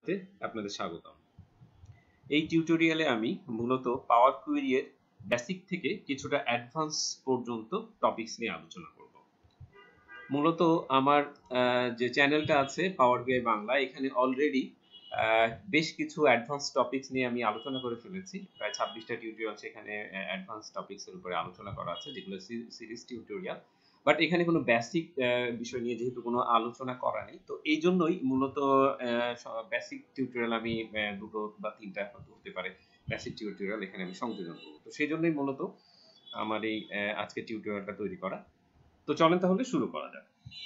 তে আপনাদের স্বাগতম। এই টিউটোরিয়ালে আমি মূলত পাওয়ার কুয়েরি এর বেসিক থেকে কিছুটা অ্যাডভান্স পর্যন্ত টপিকস নিয়ে আলোচনা করব। মূলত আমার যে চ্যানেলটা আছে পাওয়ার বিআই বাংলা, এখানে অলরেডি বেশ কিছু অ্যাডভান্স টপিকস নিয়ে আমি আলোচনা করে ফেলেছি। প্রায় 26টা টিউটোরিয়াল সেখানে অ্যাডভান্স টপিকস এর উপরে আলোচনা করা আছে, যেগুলো সিরিজ টিউটোরিয়াল। বাট এখানে কোনো বেসিক বিষয় নিয়ে যেহেতু কোনো আলোচনা করা নেই, তো এই জন্যই মূলত বেসিক টিউটোরিয়াল আমি দুটো বা তিনটা হতে পারে বেসিক টিউটোরিয়াল এখানে আমি সংযোজন করব। তো সেই জন্যই মূলত আমার এই আজকের টিউটোরিয়ালটা তৈরি করা। তো চলেন তাহলে শুরু করা যাক।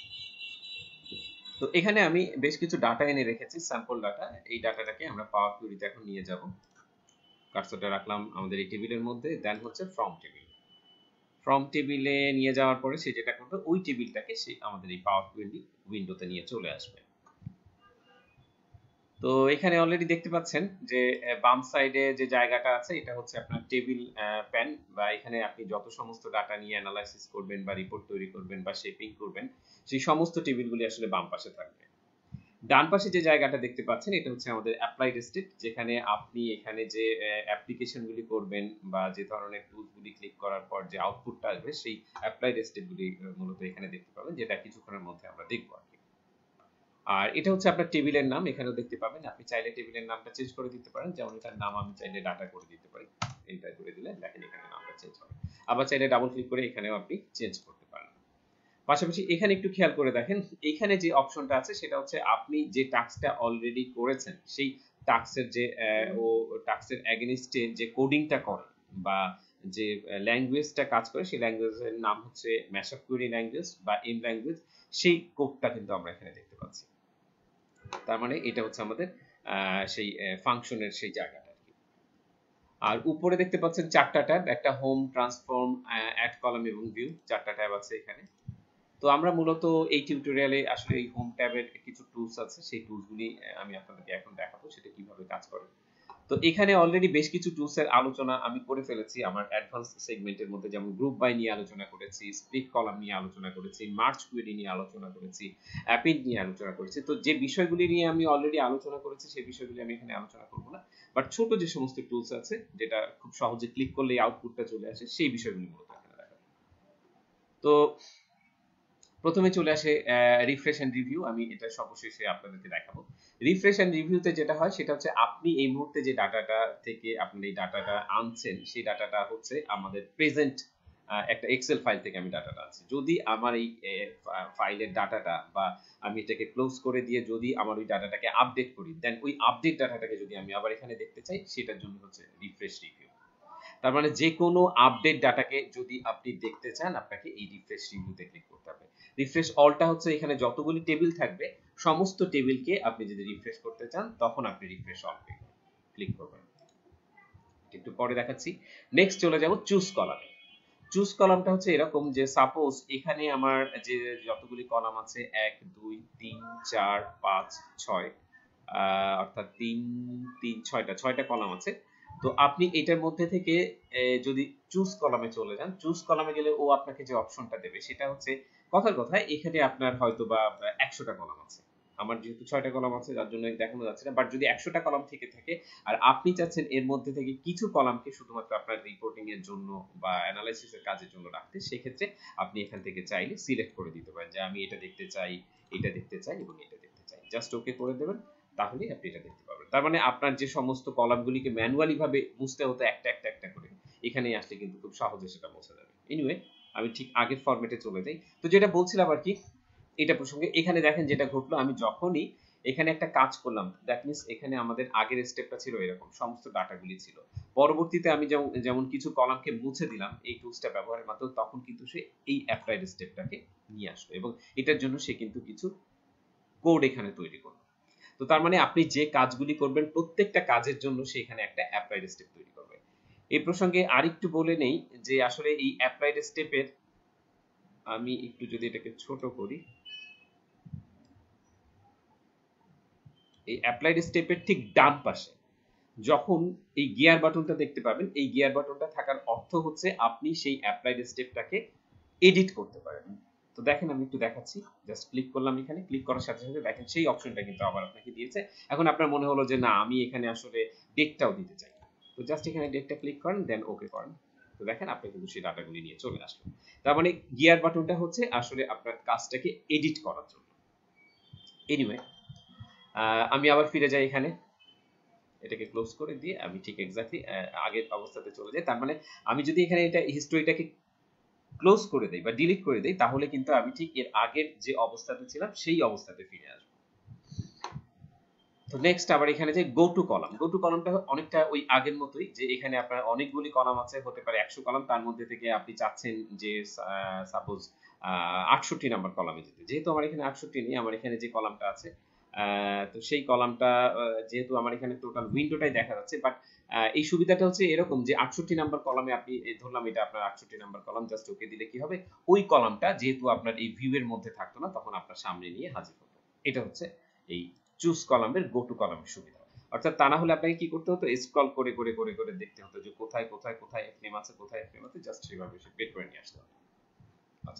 তো এখানে আমি বেশ কিছু ডাটা এনে রেখেছি, স্যাম্পল ডাটা। এই ডাটাটাকে আমরা পাওয়ার কুয়েরিতে এখন নিয়ে যাব। কার্সরটা রাখলাম আমাদের এই টেবিলের মধ্যে, দেন হচ্ছে ফ্রম টেবিল। ফ্রম টেবিলে নিয়ে যাওয়ার পরে সে যেটা করবে, ওই টেবিলটাকে সে আমাদের এই পাওয়ার কুয়েরি উইন্ডোতে নিয়ে চলে আসবে। তো এখানে অলরেডি দেখতে পাচ্ছেন যে বাম সাইডে যে জায়গাটা আছে, এটা হচ্ছে আপনার টেবিল প্যান, বা এখানে আপনি যত সমস্ত ডাটা নিয়ে অ্যানালাইসিস করবেন বা রিপোর্ট তৈরি করবেন বা শেপিং করবেন, সেই সমস্ত টেবিলগুলি আসলে বাম পাশে থাকবে। ডান পাশে যে জায়গাটা দেখতে পাচ্ছেন, এটা হচ্ছে আমাদের অ্যাপ্লাইড স্টেট, যেখানে আপনি এখানে যে অ্যাপ্লিকেশনগুলি করবেন বা যে ধরনের টুলসগুলি ক্লিক করার পর যে আউটপুটটা আসবে, সেই অ্যাপ্লাইড স্টেটগুলি মূলত এখানে দেখতে পাবেন, যেটা কিছুক্ষণের মধ্যে আমরা দেখব আর কি। আর এটা হচ্ছে আপনার টেবিলের নাম, এখানেও দেখতে পাবেন। আপনি চাইলে টেবিলের নামটা চেঞ্জ করে দিতে পারেন, যেমন এটার নাম আমি চাইলে ডাটা করে দিতে পারি। এইটা করে দিলে দেখেন এখানে নামটা চেঞ্জ হবে। আবার চাইলে ডাবল ক্লিক করে এখানেও আপনি চেঞ্জ করতে পারেন। পাশাপাশি এখানে একটু খেয়াল করে দেখেন, এখানে যে অপশনটা আছে সেটা হচ্ছে আপনি যে টাস্কটা অলরেডি করেছেন, সেই টাস্কের যে টাস্কের এগেইনস্টে যে কোডিংটা করে বা যে ল্যাঙ্গুয়েজটা কাজ করে, সেই ল্যাঙ্গুয়েজের নাম হচ্ছে ম্যাশআপ কোয়েরি ল্যাঙ্গুয়েজ বা এম ল্যাঙ্গুয়েজ। সেই কোডটা কিন্তু আমরা এখানে দেখতে পাচ্ছি। তার মানে এটা হচ্ছে আমাদের সেই ফাংশনের সেই জায়গাটা আর কি। আর উপরে দেখতে পাচ্ছেন চারটা ট্যাব, একটা হোম, ট্রান্সফর্ম, অ্যাড কলাম এবং ভিউ, চারটা ট্যাব আছে এখানে। তো আমরা মূলত এই টিউটোরিয়ালে আসলে এই হোম ট্যাবের কিছু টুলস আছে, সেই টুলসগুলি আমি আপনাদেরকে এখন দেখাবো সেটা কিভাবে কাজ করে। তো এখানে অলরেডি বেশ কিছু টুলসের আলোচনা আমি করে ফেলেছি আমার অ্যাডভান্স সেগমেন্টের মধ্যে, যেমন গ্রুপ বাই নিয়ে আলোচনা করেছি, স্প্লিট কলাম নিয়ে আলোচনা করেছি, মার্জ কুয়েরি নিয়ে আলোচনা করেছি, অ্যাপিড নিয়ে আলোচনা করেছি। তো যে বিষয়গুলি নিয়ে আমি অলরেডি আলোচনা করেছি সেই বিষয়গুলি আমি এখানে আলোচনা করব না, বাট ছোট যে সমস্ত টুলস আছে যেটা খুব সহজে ক্লিক করলেই আউটপুটটা চলে আসে, সেই বিষয়গুলি মূলত এখানে দেখাবো। তো প্রথমে চলে আসে রিফ্রেশ এন্ড রিভিউ, আমি এটা সর্বশেষে আপনাদেরকে দেখাবো। রিফ্রেশ এন্ড রিভিউতে যেটা হয় সেটা হচ্ছে আপনি এই মুহূর্তে যে ডাটাটা থেকে আপনি এই ডাটাটা আনছেন, সেই ডাটাটা হচ্ছে আমাদের প্রেজেন্ট একটা এক্সেল ফাইল থেকে আমি ডাটাটা আনছি। যদি আমার এই ফাইলের ডাটাটা বা আমি এটাকে ক্লোজ করে দিয়ে যদি আমার ওই ডাটাটাকে আপডেট করি, দেন ওই আপডেট ডাটাটাকে যদি আমি আবার এখানে দেখতে চাই, সেটার জন্য হচ্ছে রিফ্রেশ রিভিউ। তার মানে যে কোনো আপডেট ডাটাকে যদি আপনি দেখতে চান, আপনাকে এই রিফ্রেশ রিভিউতে ক্লিক করতে হবে। রিফ্রেশ অলটা হচ্ছে এখানে যতগুলি টেবিল থাকবে, সমস্ত টেবিলকে আপনি যদি রিফ্রেশ করতে চান, তখন আপনি রিফ্রেশ অল ক্লিক করবেন। একটু পরে দেখাচ্ছি। নেক্সট চলে যাব চুজ কলামে। চুজ কলামটা হচ্ছে এরকম যে সাপোজ এখানে আমার যে যতগুলি কলাম আছে 1 2 3 4 5 6, অর্থাৎ 3 3 6টা কলাম আছে। তো আপনি এটার মধ্যে থেকে যদি চুজ কলামে চলে যান, চুজ কলামে গেলে ও আপনাকে যে অপশনটা দেবে সেটা হচ্ছে, কথার কথা এখানে আপনার হয়তো বা 100টা কলাম আছে। আমার যেহেতু 6টা কলাম আছে যার জন্য দেখানো যাচ্ছে না, বাট যদি 100টা কলাম থেকে থাকে আর আপনি চাচ্ছেন এর মধ্যে থেকে কিছু কলামকে শুধুমাত্র আপনার রিপোর্টিং এর জন্য বা অ্যানালাইসিস এর কাজের জন্য রাখতে, সেক্ষেত্রে আপনি এখান থেকে চাইলে সিলেক্ট করে দিতে পারেন যে আমি এটা দেখতে চাই, এটা দেখতে চাই এবং এটা দেখতে চাই। জাস্ট ওকে করে দেবেন, তাহলেই আপনি এটা দেখতে পাবেন। তার মানে আপনার যে সমস্ত কলামগুলিকে ম্যানুয়ালি ভাবে মুছতে হতো একটা একটা একটা করে, এখানে আসলে কিন্তু খুব সহজে সেটা মোছা যাবে। এনিওয়ে, আমি ঠিক আগের ফরম্যাটে চলে যাই। তো যেটা বলছিলাম আর কি, এটা প্রসঙ্গে এখানে দেখেন যেটা ঘটলো, আমি যখনই এখানে একটা কাজ করলাম, দ্যাট মিনস এখানে আমাদের আগের স্টেপটা ছিল এরকম, সমস্ত ডাটাগুলি ছিল। পরবর্তীতে আমি যেমন কিছু কলামকে মুছে দিলাম এই টুলসটা ব্যবহারের মাধ্যমে, তখন কিন্তু সে এই অ্যাপ্লাইড স্টেপটাকে নিয়ে আসলো এবং এটার জন্য সে কিন্তু কিছু কোড এখানে তৈরি করলো। তো তার মানে আপনি যে কাজগুলি করবেন প্রত্যেকটা কাজের জন্য সে এখানে একটা অ্যাপ্লাইড স্টেপ তৈরি করবে। এই প্রসঙ্গে আরেকটু বলে নেই যে আসলে এই অ্যাপ্লাইড স্টেপের, আমি একটু যদি এটাকে ছোট করি, এই অ্যাপ্লাইড স্টেপের ঠিক ডান পাশে যখন এই গিয়ার বাটনটা দেখতে পাবেন, এই গিয়ার বাটনটা থাকার অর্থ হচ্ছে আপনি সেই অ্যাপ্লাইড স্টেপটাকে এডিট করতে পারেন। তো দেখেন আমি একটু দেখাচ্ছি, জাস্ট ক্লিক করলাম, এখানে ক্লিক করার সাথে সাথে দেখেন সেই অপশনটা কিন্তু আবার আপনাকে দিয়েছে। এখন আপনার মনে হলো যে না আমি এখানে আসলে ডেটটাও দিতে চাই, তো জাস্ট এখানে ডেটটা ক্লিক করেন, দেন ওকে করেন। তো দেখেন আপনি কিন্তু সেই ডাটাগুলি নিয়ে চলে আসলো। তার মানে গিয়ার বাটনটা হচ্ছে আসলে আপনার কাজটাকে এডিট করার জন্য। এনিওয়ে আমি আবার ফিরে যাই, এখানে এটাকে ক্লোজ করে দিয়ে আমি ঠিক এক্স্যাক্টলি আগের অবস্থাতে চলে যাই। তার মানে আমি যদি এখানে এটা হিস্টোরিটাকে ক্লোজ করে দেই বা ডিলিট করে দেই, তাহলে কিন্তু আমি ঠিক এর আগের যে অবস্থাতে ছিলাম সেই অবস্থাতে ফিরে আসবো। তো নেক্সট আবার এখানে যে go to column, go to কলামটা অনেকটা ওই আগের মতোই, যে এখানে আপনার অনেকগুলি কলাম আছে, হতে পারে 100 কলাম, তার মধ্যে থেকে আপনি চাচ্ছেন যে সাপোজ 68 নাম্বার কলামে যেতে। যেহেতু আমার এখানে 68 নেই, আমার এখানে যে কলামটা আছে, তো সেই কলামটা যেহেতু আমার এখানে টোটাল উইন্ডোটাই দেখা যাচ্ছে, বাট এই সুবিধাটা হচ্ছে এরকম যে 68 নাম্বার কলামে আপনি ধরলাম এটা আপনার 68 নাম্বার কলাম, জাস্ট ওকে দিলে কি হবে, ওই কলামটা যেহেতু আপনার এই ভিউ এর মধ্যে থাকতো না, তখন আপনার সামনে নিয়ে হাজির হতো। এটা হচ্ছে এই চুজ কলামের গো টু কলামের সুবিধা। অর্থাৎ তা না হলে আপনাকে কি করতে হতো, স্ক্রল করে করে করে করে দেখতে হতো যে কোথায় কোথায় কোথায় এফনেম আছে, কোথায় এফনেম আছে, জাস্ট সেভাবে সে বের করে নিয়ে আসতে হতো। আচ্ছা,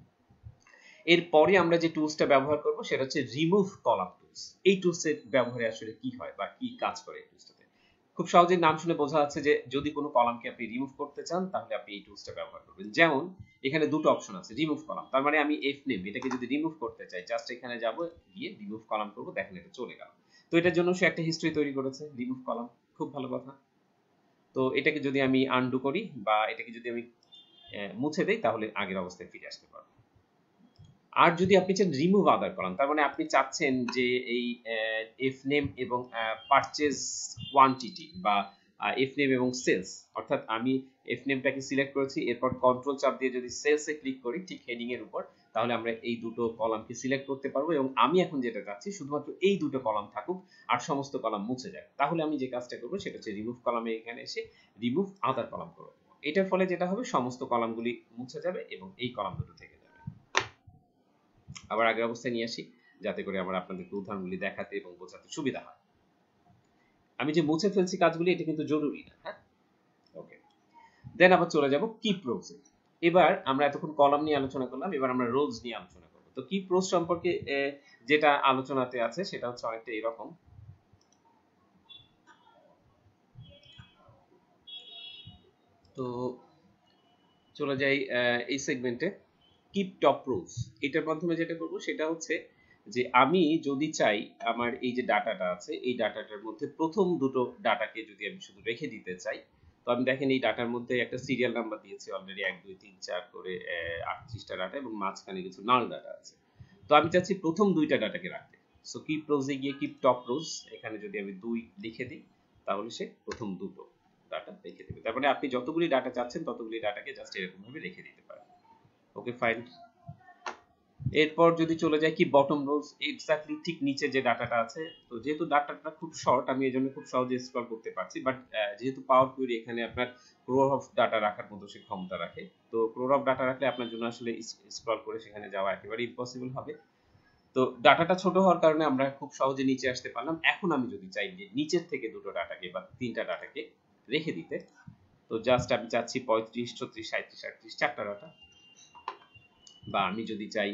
এরপরে আমরা যে টুলসটা ব্যবহার করব সেটা হচ্ছে রিমুভ কলাম টুলস। এই টুলসের ব্যবহারে আসলে কি হয় বা কি কাজ করে এই টুলসটাতে, খুব সহজেই নাম শুনে বোঝা যাচ্ছে যে যদি কোনো কলামকে আপনি রিমুভ করতে চান তাহলে আপনি এই টুলসটা ব্যবহার করবেন। যেমন এখানে দুটো অপশন আছে, রিমুভ কলাম, তার মানে আমি এফ নেম এটাকে যদি রিমুভ করতে চাই, জাস্ট এখানে যাব, গিয়ে রিমুভ কলাম করব, দেখেন এটা চলে গেল। তো এটার জন্য সে একটা হিস্ট্রি তৈরি করেছে, রিমুভ কলাম, খুব ভালো কথা। তো এটাকে যদি আমি আনডু করি বা এটাকে যদি আমি মুছে দেই, তাহলে আগের অবস্থায় ফিরে আসতে পারবো। আর যদি আপনি চান রিমুভ আদার কলাম, তার মানে আপনি চাচ্ছেন যে এই এফ নেম এবং পারচেজ কোয়ান্টিটি বা এফ নেম এবং সেলস, অর্থাৎ আমি এফ নেমটাকে সিলেক্ট করেছি, এরপর কন্ট্রোল চাপ দিয়ে যদি সেলসে ক্লিক করি ঠিক হেডিং এর উপর, তাহলে আমরা এই দুটো কলামকে সিলেক্ট করতে পারবো। এবং আমি এখন যেটা চাচ্ছি শুধুমাত্র এই দুটো কলাম থাকুক, আর সমস্ত কলাম মুছে যায়। তাহলে আমি যে কাজটা করবো সেটা হচ্ছে রিমুভ কলামে এখানে এসে রিমুভ আদার কলাম করবো। এটার ফলে যেটা হবে, সমস্ত কলামগুলি মুছে যাবে এবং এই কলাম দুটো থেকে যাবে। আবার আগের অবস্থায় নিয়ে আসি, যাতে করে আমার আপনাদেরকে উদাহরণগুলি দেখাতে এবং বোঝাতে সুবিধা হয়। আমি যে মুছে ফেলছি কাজগুলি, এটা কিন্তু জরুরি না, হ্যাঁ, ওকে। দেন আবার চলে যাব কিপ রোলসে। এবার আমরা এতক্ষণ কলাম নিয়ে আলোচনা করলাম, এবার আমরা রোলস নিয়ে আলোচনা করব। তো কিপ রোলস সম্পর্কে যেটা আলোচনাতে আছে সেটা হচ্ছে অনেকটা এরকম। তো চলে যাই এই সেগমেন্টে, কিপ টপ রোলস। এটার মাধ্যমে যেটা করব সেটা হচ্ছে যে আমি যদি চাই আমার এই যে ডাটাটা আছে, এই ডাটাটার মধ্যে প্রথম দুটো ডাটাকে যদি আমি শুধু রেখে দিতে চাই, তো আমি দেখেন এই ডাটার মধ্যে একটা সিরিয়াল নাম্বার দিয়েছি অলরেডি 1 2 3 4 করে 38টা ডাটা, এবং মাঝখানে কিছু নাল ডাটা আছে। তো আমি চাচ্ছি প্রথম দুইটা ডাটাকে রাখতে। সো কিপ রোজে গিয়ে কিপ টপ রোজ, এখানে যদি আমি 2 লিখে দিই, তাহলে সে প্রথম দুটো ডাটা রেখে দেবে। তার মানে আপনি যতগুলি ডাটা চাচ্ছেন ততগুলি ডাটাকে জাস্ট এরকম ভাবে রেখে দিতে পারেন। Okay, fine. এরপর যদি চলে যায় কি বটম রোজ, এক্স্যাক্টলি ঠিক নিচে যে ডাটাটা আছে, তো যেহেতু ডাটাটা খুব শর্ট আমি এই জন্য খুব সহজে স্ক্রল করতে পারছি, বাট যেহেতু পাওয়ার কোয়েরি এখানে আপনার ক্রোর অফ ডাটা রাখার মতো সে ক্ষমতা রাখে, তো ক্রোর অফ ডাটা রাখলে আপনার জন্য আসলে স্ক্রল করে সেখানে যাওয়া একেবারে ইম্পসিবল হবে। তো ডাটাটা ছোট হওয়ার কারণে আমরা খুব সহজে নিচে আসতে পারলাম। এখন আমি যদি চাই যে নিচের থেকে দুটো ডাটাকে বা তিনটা ডাটাকে রেখে দিতে, তো জাস্ট আমি চাচ্ছি 35 36 37 38 চারটা ডাটা, বা আমি যদি চাই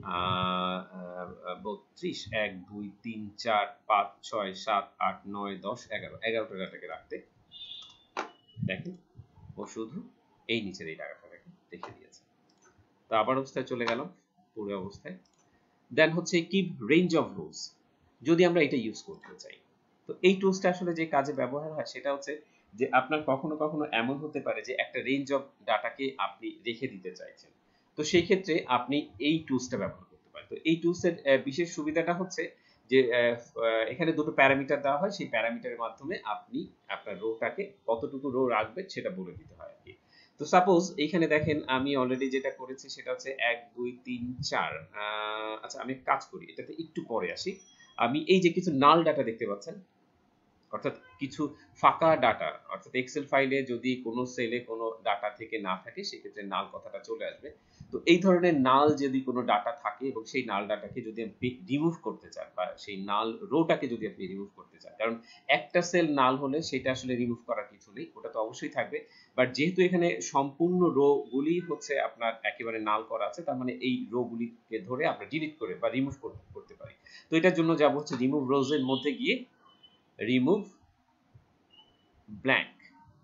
32 1 2 3 4 5 6 7 8 9 10 11 11টা ডাটাকে রাখতে, দেখেন ও শুধু এই নিচের এই ডাটাটাকে রেখে দিয়েছে। তো আবার অবস্থায় চলে গেলাম, পুরো অবস্থায়। দেন হচ্ছে কিপ রেঞ্জ অফ রোজ, যদি আমরা এটা ইউজ করতে চাই, তো এই টুলসটা আসলে যে কাজে ব্যবহার হয় সেটা হচ্ছে যে আপনার কখনো কখনো এমন হতে পারে যে একটা রেঞ্জ অফ ডাটাকে আপনি রেখে দিতে চাইছেন, তো সেই ক্ষেত্রে আপনি এই টুলসটা ব্যবহার করতে পারেন। তো এই টুলসের বিশেষ সুবিধাটা হচ্ছে যে এখানে দুটো প্যারামিটার দেওয়া হয়, সেই প্যারামিটারের মাধ্যমে আপনি আপনার রোটাকে কতটুকু রো রাখবেন সেটা বলে দিতে হয় আর কি। তো সাপোজ এইখানে দেখেন আমি অলরেডি যেটা করেছি সেটা হচ্ছে 1 2 3 4, আচ্ছা আমি কাজ করি এটাতে একটু পরে আসি। আমি এই যে কিছু নাল ডাটা দেখতে পাচ্ছেন, অর্থাৎ কিছু ফাঁকা ডাটা, অর্থাৎ এক্সেল ফাইলে যদি কোনো সেলে কোনো ডাটা থেকে না থাকে সেক্ষেত্রে নাল কথাটা চলে আসবে। তো এই ধরনের নাল যদি কোনো ডাটা থাকে এবং সেই নাল ডাটাকে যদি আপনি রিমুভ করতে চান বা সেই নাল রোটাকে যদি আপনি রিমুভ করতে চান, কারণ একটা সেল নাল হলে সেটা আসলে রিমুভ করার কিছু নেই, ওটা তো অবশ্যই থাকবে। বাট যেহেতু এখানে সম্পূর্ণ রো গুলি হচ্ছে আপনার একেবারে নাল করা আছে, তার মানে এই রো গুলিকে ধরে আমরা ডিলিট করে বা রিমুভ করতে পারি। তো এটার জন্য যাব হচ্ছে রিমুভ রোজ এর মধ্যে গিয়ে রিমুভ ব্ল্যাঙ্ক,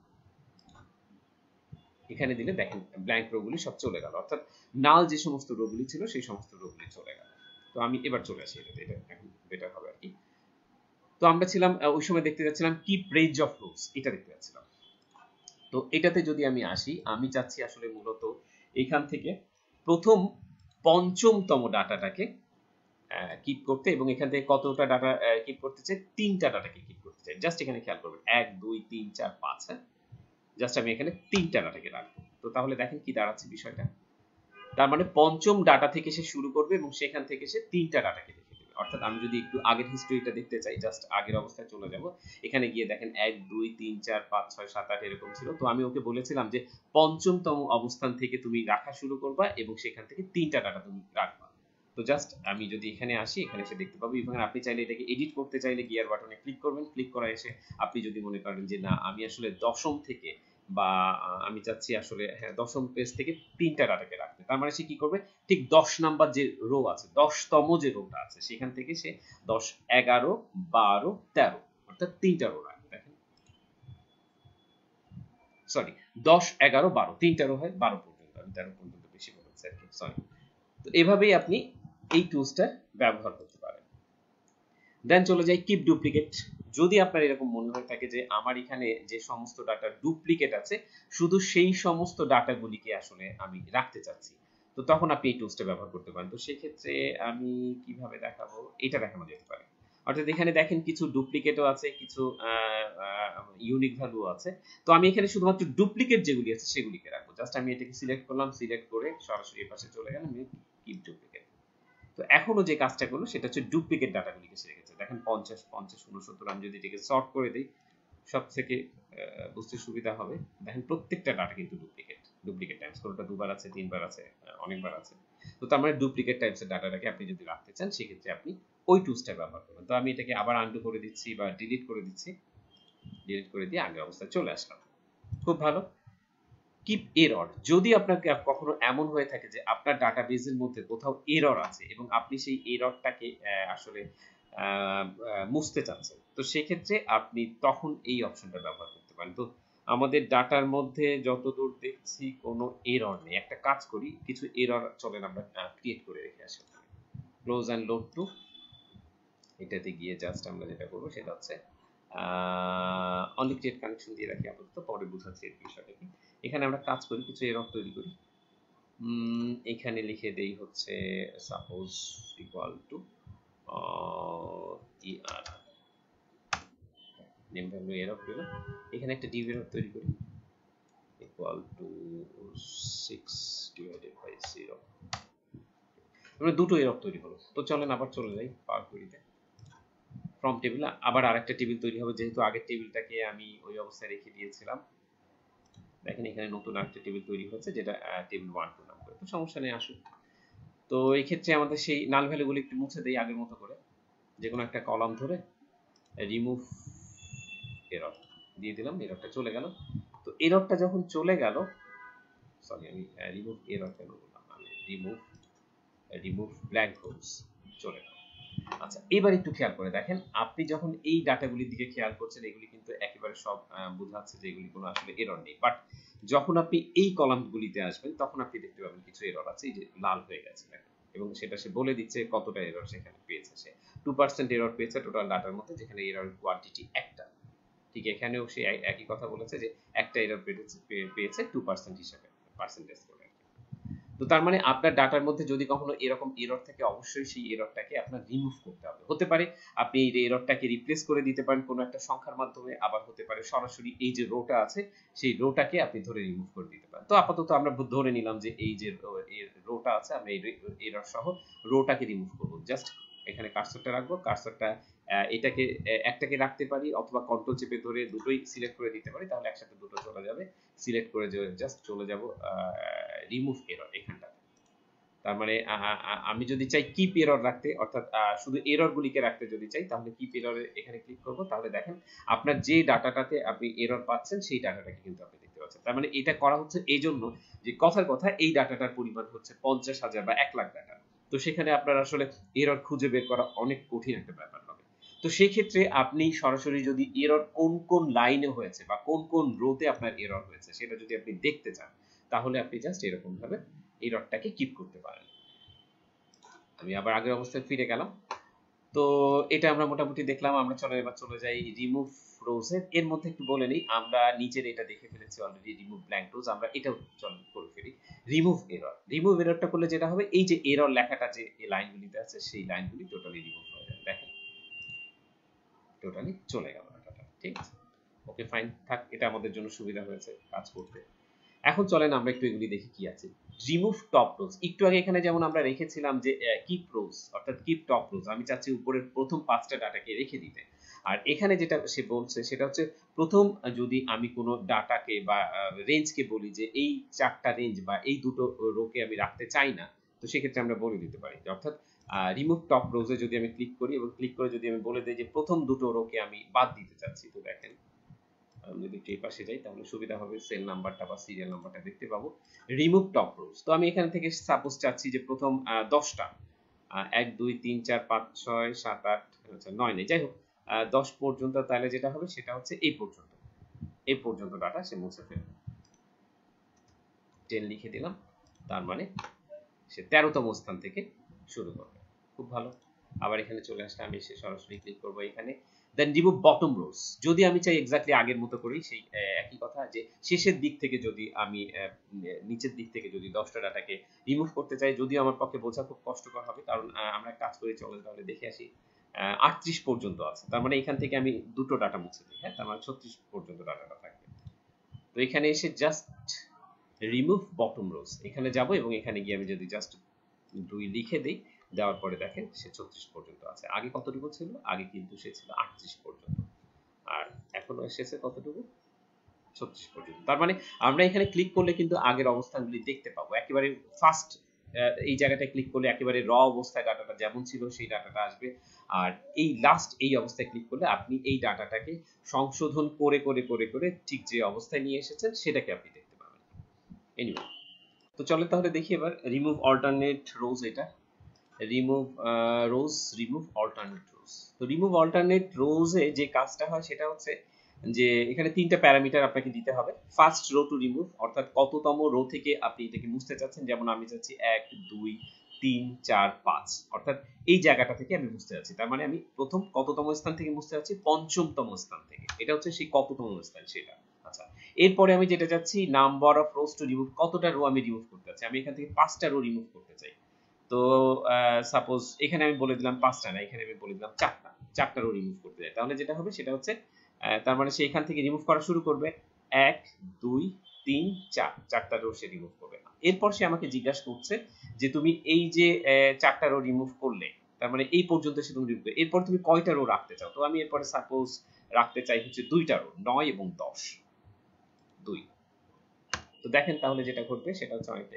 এখানে দিলে দেখেন ব্ল্যাঙ্ক রো গুলি সব চলে গেল, অর্থাৎ নাল যে সমস্ত রো গুলি ছিল সেই সমস্ত রো গুলি চলে গেল। তো আমি এবার চলে আসি এটাতে, এটা এখন বেটার হবে আর কি। তো আমরা ছিলাম ওই সময় দেখতে যাচ্ছিলাম কিপ রেঞ্জ অফ রোজ, এটা দেখতে যাচ্ছিলাম। তো এটাতে যদি আমি আসি, আমি চাচ্ছি আসলে মূলত এখান থেকে প্রথম পঞ্চমতম ডাটাটাকে কিপ করতে, এবং এখান থেকে কতটা ডাটা কিপ করতে চাই, 3টা ডাটাকে কিপ করতে চাই। জাস্ট এখানে খেয়াল করবেন 1 2 3 4 5, হ্যাঁ, জাস্ট আমি এখানে 3টা ডাটাকে রাখবো। তো তাহলে দেখেন কি দাঁড়াচ্ছে বিষয়টা, তার মানে পঞ্চম ডাটা থেকে সে শুরু করবে এবং সেখান থেকে সে 3টা ডাটাকে রেখে দেবে। অর্থাৎ আমি যদি একটু আগের হিস্ট্রিটা দেখতে চাই, জাস্ট আগের অবস্থায় চলে যাব, এখানে গিয়ে দেখেন 1 2 3 4 5 6 7 8 এরকম ছিল। তো আমি ওকে বলেছিলাম যে পঞ্চমতম অবস্থান থেকে তুমি রাখা শুরু করবা এবং সেখান থেকে 3টা ডাটা তুমি রাখবা। তো জাস্ট আমি যদি এখানে আসি, এখানে এসে দেখতে পাবো, এবং আপনি চাইলে এটাকে এডিট করতে চাইলে গিয়ার বাটনে ক্লিক করবেন, ক্লিক করা এসে আপনি যদি মনে করেন যে না আমি আসলে দশম থেকে বা আমি চাচ্ছি আসলে হ্যাঁ দশম পেজ থেকে 3টা ডাটাকে রাখতে, তার মানে সে কি করবে, ঠিক 10 নাম্বার যে রো আছে, 10তম যে রোটা আছে সেখান থেকে সে 10 11 12 13 অর্থাৎ 3টা রো রাখবে। দেখেন সরি 10 11 12 3টা রো হয় 12 পর্যন্ত, আমি 13 পর্যন্ত বেশি বলেছি আর কি, সরি। তো এভাবেই আপনি এই টুলসটা ব্যবহার করতে পারেন। দেন চলে যাই কিপ ডুপ্লিকেট। যদি আপনার এরকম মনে হয়ে থাকে যে আমার এখানে যে সমস্ত ডাটা ডুপ্লিকেট আছে শুধু সেই সমস্ত ডাটাগুলিকে আসলে আমি রাখতে চাচ্ছি, তো তখন আপনি এই টুলসটা ব্যবহার করতে পারেন। তো সেক্ষেত্রে আমি কিভাবে দেখাবো, এটা দেখানো যেতে পারে। অর্থাৎ এখানে দেখেন কিছু ডুপ্লিকেটও আছে, কিছু ইউনিক ভ্যালু আছে। তো আমি এখানে শুধুমাত্র ডুপ্লিকেট যেগুলি আছে সেগুলিকে রাখবো। জাস্ট আমি এটাকে সিলেক্ট করলাম, সিলেক্ট করে সরাসরি এই পাশে চলে গেলাম, কিপ ডুপ্লিকেট। তো এখনো যে কাজটা করলো সেটা হচ্ছে ডুপ্লিকেট ডাটাগুলিকে সে রেখেছে। দেখেন 50 50 69, আমি যদি এটাকে সর্ট করে দিই সব থেকে বুঝতে সুবিধা হবে। দেখেন প্রত্যেকটা ডাটা কিন্তু ডুপ্লিকেট, ডুপ্লিকেট টাইমস, কোনটা দুবার আছে, তিনবার আছে, অনেকবার আছে। তো তার মানে ডুপ্লিকেট টাইপস এর ডাটাটাকে আপনি যদি রাখতে চান সেক্ষেত্রে আপনি ওই টুলসটা ব্যবহার করবেন। তো আমি এটাকে আবার আনডু করে দিচ্ছি বা ডিলিট করে দিচ্ছি, ডিলিট করে দিয়ে আগের অবস্থায় চলে আসলাম। খুব ভালো। কিপ এরর, যদি আপনার কখনো এমন হয়ে থাকে যে আপনার ডাটাবেজের মধ্যে কোথাও এরর আছে এবং আপনি সেই এররটাকে আসলে মুছতে চাচ্ছেন, তো সেক্ষেত্রে আপনি তখন এই অপশনটা ব্যবহার করতে পারেন। তো আমাদের ডাটার মধ্যে যতদূর দেখছি কোনো এরর নেই। একটা কাজ করি, কিছু এরর চলেন আমরা ক্রিয়েট করে রেখে আসি। ক্লোজ অ্যান্ড লোড টু, এটাতে গিয়ে জাস্ট আমরা যেটা করবো সেটা হচ্ছে অনলি ক্রিয়েট কানেকশন দিয়ে রাখি আপাতত, পরে বুঝাচ্ছি এর বিষয়টা কি। এখানে আমরা কাজ করি, কিছু এরর তৈরি করি। এখানে লিখে দেই হচ্ছে suppose equal to er, name value error পেল। এখানে একটা ডিভ এরর তৈরি করি, ইকুয়াল টু 6 ডিভাইডেড বাই 0, আমরা দুটো এরর তৈরি হলো। তো চলেন আবার চলে যাই পাওয়ার কোয়েরিতে, ফ্রম টেবিল আবার আরেকটা টেবিল তৈরি হবে, যেহেতু আগের টেবিলটাকে আমি ওই অবস্থায় রেখে দিয়েছিলাম। দেখেন এখানে নতুন আরেকটা টেবিল তৈরি হচ্ছে যেটা টেবিল 1 2 নাম করে, তো সমস্যা নেই আসুক। তো এই ক্ষেত্রে আমাদের সেই নাল ভ্যালুগুলো একটু মুছে দেই আগের মতো করে, যে কোনো একটা কলাম ধরে রিমুভ এরর দিয়ে দিলাম, এররটা চলে গেল। তো এররটা যখন চলে গেল, সরি আমি রিমুভ এরর কেন বললাম, আমি রিমুভ ব্ল্যাঙ্ক হোলস চলে গেল। আচ্ছা এবার একটু খেয়াল করে দেখেন, আপনি যখন এই ডাটাগুলির দিকে খেয়াল করছেন এগুলি কিন্তু একেবারে সব বোঝাচ্ছে যে এগুলি কোনো আসলে এরর নেই, বাট যখন আপনি এই কলামগুলিতে আসবেন তখন আপনি দেখতে পাবেন কিছু এরর আছে, এই যে লাল হয়ে গেছে দেখেন, এবং সেটা সে বলে দিচ্ছে কতটা এরর সেখানে পেয়েছে। সে 2% এরর পেয়েছে টোটাল ডাটার মধ্যে, যেখানে এরর কোয়ান্টিটি একটা। ঠিক এখানেও সে একই কথা বলেছে যে একটা এরর পেয়েছে 2% হিসেবে, পার্সেন্টেজ করে। তো তার মানে আপনার ডাটার মধ্যে যদি কখনো এরকম এরর থাকে অবশ্যই সেই এররটাকে আপনার রিমুভ করতে হবে। হতে পারে আপনি এই এররটাকে রিপ্লেস করে দিতে পারেন কোনো একটা সংখ্যার মাধ্যমে, আবার হতে পারে সরাসরি এই যে রোটা আছে সেই রোটাকে আপনি ধরে রিমুভ করে দিতে পারেন। তো আপাতত আমরা ধরে নিলাম যে এই যে রোটা আছে আমরা এই এরর সহ রোটাকে রিমুভ করব। জাস্ট এখানে কার্সরটা রাখবো, কার্সরটা এটাকে একটাকে রাখতে পারি, অথবা কন্ট্রোল চেপে ধরে দুটোই সিলেক্ট করে দিতে পারি, তাহলে একসাথে দুটো চলে যাবে। সিলেক্ট করে জাস্ট চলে যাব রিমুভ এরর এখানটা। তার মানে আমি যদি চাই কিপ এরর রাখতে, অর্থাৎ শুধু এরর গুলিকে রাখতে যদি চাই, তাহলে কিপ এররে এখানে ক্লিক করব। তাহলে দেখেন আপনার যে ডাটাটাতে আপনি এরর পাচ্ছেন সেই ডাটাটাকে কিন্তু আপনি দেখতে পাচ্ছেন। তার মানে এটা করা হচ্ছে এই জন্য যে কথার কথা এই ডাটাটার পরিমাণ হচ্ছে 50,000 বা 1 লাখ ডাটা। তো সেখানে আপনার আসলে এরর খুঁজে বের করা অনেক কঠিন একটা ব্যাপার হবে। তো সেই ক্ষেত্রে আপনি সরাসরি যদি এরর কোন কোন লাইনে হয়েছে বা কোন কোন রোতে আপনার এরর হয়েছে সেটা যদি আপনি দেখতে চান, তাহলে আপনি জাস্ট এরকম ভাবে এররটাকে কিপ করতে পারেন। আমি আবার আগের অবস্থায় ফিরে গেলাম। তো এটা আমরা মোটামুটি দেখলাম। আমরা এবার চলে যাই রিমুভ রোজ এর মধ্যে একটু বলে নিই, আমরা নিচের এটা দেখে ফেলেছি অলরেডি, রিমুভ ব্ল্যাঙ্ক রোজ। আমরা এটাও করে ফেলি। রিমুভ এররটা করলে যেটা হবে, এই যে এরর লেখাটা যে এই লাইনগুলিতে আছে সেই লাইনগুলি টোটালি রিমুভ হয়ে যাবে। দেখেন টোটালি চলে গেল ডাটাটা। ঠিক আছে, ওকে ফাইন থাক, এটা আমাদের জন্য সুবিধা হয়েছে কাজ করতে। এখন চলেন আমরা একটু এগুলি দেখি কি আছে। রিমুভ টপ রোজ, একটু আগে এখানে যেমন আমরা রেখেছিলাম যে কিপ রোজ অর্থাৎ কিপ টপ রোজ, আমি চাচ্ছি উপরের প্রথম 5টা ডাটাকে রেখে দিতে। আর এখানে যেটা সে বলছে সেটা হচ্ছে প্রথম যদি আমি কোনো ডাটাকে বা রেঞ্জকে বলি যে এই 4টা রেঞ্জ বা এই দুটো রোকে আমি রাখতে চাই না, তো সেক্ষেত্রে আমরা বলে দিতে পারি। অর্থাৎ রিমুভ টপ রোজে যদি আমি ক্লিক করি এবং ক্লিক করে যদি আমি বলে দিই যে প্রথম দুটো রোকে আমি বাদ দিতে চাচ্ছি, তো দেখেন আমি যদি এই পাশে যাই তাহলে সুবিধা হবে, সেল নাম্বারটা বা সিরিয়াল নাম্বারটা দেখতে পাবো। রিমুভ টপ রোজ, তো আমি এখান থেকে সাপোজ চাচ্ছি যে প্রথম 10টা 1 2 3 4 5 6 7 8 আচ্ছা 9 নেই, যাই হোক 10 পর্যন্ত, তাহলে যেটা হবে সেটা হচ্ছে এই পর্যন্ত ডাটা সে মুছে ফেলবে। 10 লিখে দিলাম, তার মানে সে 13তম স্থান থেকে শুরু করবে। খুব ভালো। আবার এখানে চলে আসলে আমি এসে সরাসরি ক্লিক করব এখানে। দেন রিমুভ বটম রোজ, যদি আমি চাই এক্স্যাক্টলি আগের মতো করি, সেই একই কথা যে শেষের দিক থেকে যদি আমি নিচের দিক থেকে যদি 10টা ডাটাকে রিমুভ করতে চাই, যদিও আমার পক্ষে বোঝা খুব কষ্টকর হবে, কারণ আমরা কাজ করে চলেন তাহলে দেখে আসি। 38 পর্যন্ত আছে, তার মানে এখান থেকে আমি দুটো ডাটা মুছে দিই, হ্যাঁ, তার মানে 36 পর্যন্ত ডাটাটা থাকবে। তো এখানে এসে জাস্ট রিমুভ বটম রোজ এখানে যাব এবং এখানে গিয়ে আমি যদি জাস্ট 2 লিখে দেই, দেওয়ার পরে দেখেন সে 36 পর্যন্ত আছে। আগে কতটুকু ছিল? আগে কিন্তু সে ছিল 38 পর্যন্ত, আর এখনো এসেছে কতটুকু? 36 পর্যন্ত। তার মানে আমরা এখানে ক্লিক করলে কিন্তু আগের অবস্থানগুলি দেখতে পাবো। একেবারে ফার্স্ট এই জায়গাটায় ক্লিক করলে একেবারে র অবস্থায় ডাটাটা যেমন ছিল সেই ডাটাটা আসবে, আর এই লাস্ট এই অবস্থায় ক্লিক করলে আপনি এই ডাটাটাকে সংশোধন করে করে করে করে ঠিক যে অবস্থায় নিয়ে এসেছেন সেটাকে আপনি দেখতে পাবেন। এনিওয়ে, তো চলে তাহলে দেখি এবার রিমুভ অল্টারনেট রোজ। এটা রিমুভ রিমুভ অল্টারনেট রোজ। তো রিমুভ অল্টারনেট রোজে যে কাজটা হয় সেটা হচ্ছে যে এখানে 3টা প্যারামিটার আপনাকে দিতে হবে। ফার্স্ট রো টু রিমুভ, অর্থাৎ কততম রো থেকে আপনি এটাকে মুছতে চাচ্ছেন। যেমন আমি চাচ্ছি 1 2 3 4 5, অর্থাৎ এই জায়গাটা থেকে আমি মুছতে যাচ্ছি। তার মানে আমি প্রথম কততম স্থান থেকে মুছতে যাচ্ছি? 5মতম স্থান থেকে। এটা হচ্ছে সেই কততম স্থান সেটা। আচ্ছা, এরপরে আমি যেটা চাচ্ছি number of rows to remove, কতটা রো আমি রিমুভ করতে চাচ্ছি। আমি এখান থেকে 5টা রো রিমুভ করতে চাই। তো সাপোজ এখানে আমি বলে দিলাম 5টা না, এখানে আমি বলে দিলাম 4টা রো রিমুভ করতে চাই। তাহলে যেটা হবে সেটা হচ্ছে তার মানে সে এখান থেকে রিমুভ করা শুরু করবে। 1 2 3 4, 4টা রো সে রিমুভ করবে। এরপর সে আমাকে জিজ্ঞাসা করছে যে তুমি এই যে 4টা রো রিমুভ করলে, তার মানে এই পর্যন্ত সে তুমি রিমুভ করবে, এরপর তুমি কয়টা রো রাখতে চাও? তো আমি এরপরে সাপোজ রাখতে চাই হচ্ছে 2টা রো, 9 এবং 10, 2। তো দেখেন তাহলে যেটা ঘটবে সেটা হচ্ছে অনেকটা